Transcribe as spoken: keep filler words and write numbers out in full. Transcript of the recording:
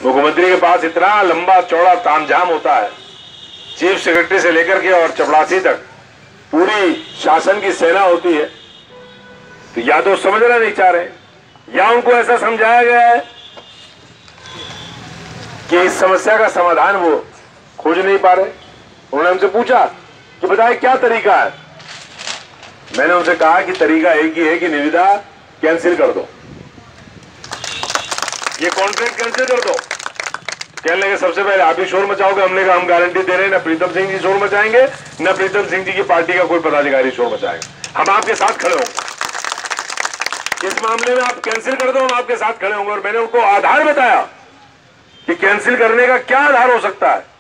मुख्यमंत्री के पास इतना लंबा चौड़ा तामझाम होता है, चीफ सेक्रेटरी से लेकर के और चपड़ासी तक पूरी शासन की सेना होती है। तो या तो समझना नहीं चाह रहे, या उनको ऐसा समझाया गया है कि इस समस्या का समाधान वो खोज नहीं पा रहे। उन्होंने हमसे पूछा कि बताइए क्या तरीका है। मैंने उनसे कहा कि तरीका एक ही है कि निविदा कैंसिल कर दो, ये कॉन्ट्रैक्ट कैंसिल कर दो। कहने लगे सबसे पहले आप ही शोर मचाओगे। हमने कहा हम गारंटी दे रहे हैं, ना प्रीतम सिंह जी शोर मचाएंगे, ना प्रीतम सिंह जी की पार्टी का कोई पदाधिकारी शोर मचाएगा। हम आपके साथ खड़े होंगे इस मामले में। आप कैंसिल कर दो, हम आपके साथ खड़े होंगे। और मैंने उनको आधार बताया कि कैंसिल करने का क्या आधार हो सकता है।